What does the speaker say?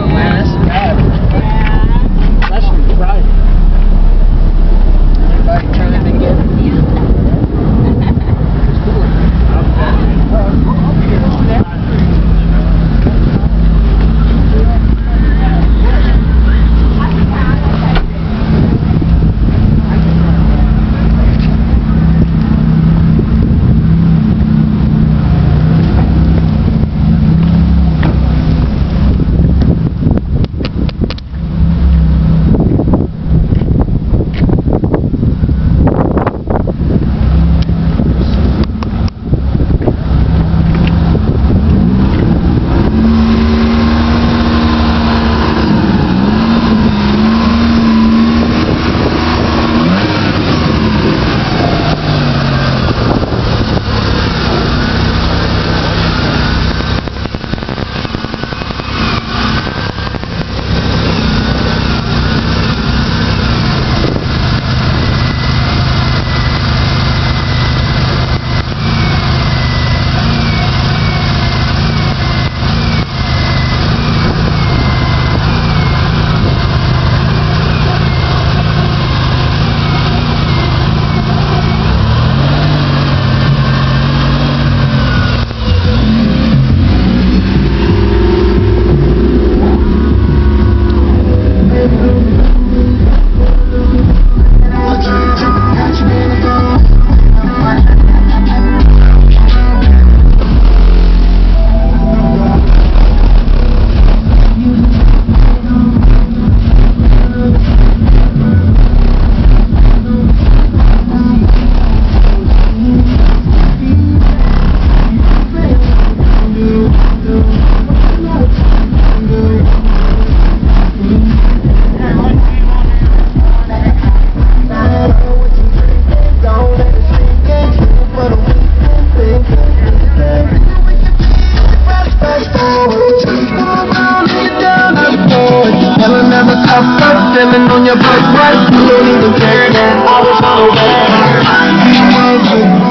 man, that's bad. That should be right. Anybody turn it again? It's cool. Feeling on your birthright, you don't even care that I was on the way.